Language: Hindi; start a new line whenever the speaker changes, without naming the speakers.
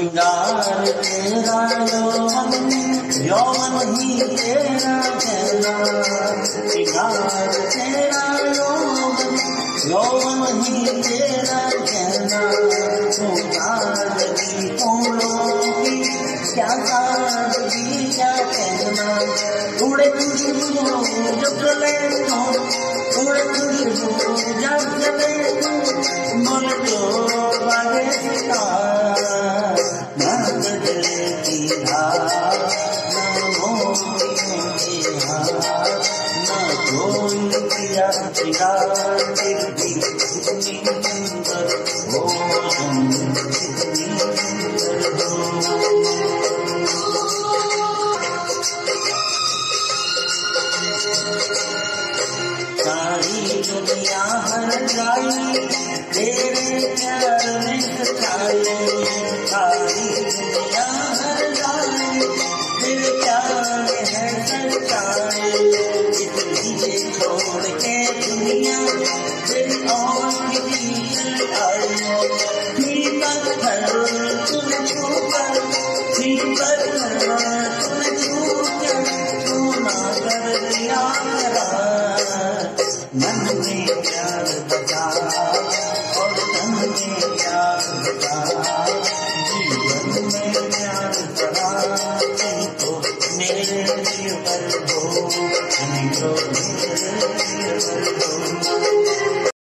श्रृंगार तेरा यौवन ही तेरा कहना, श्रृंगार तेरा यौवन ही तेरा कहना। तो सादगी फूलों की क्या सादगी क्या कहना, उड़े खुशबू जब चले तो, उड़े खुशबू जब चले तो, बोल तो बागे सितारे।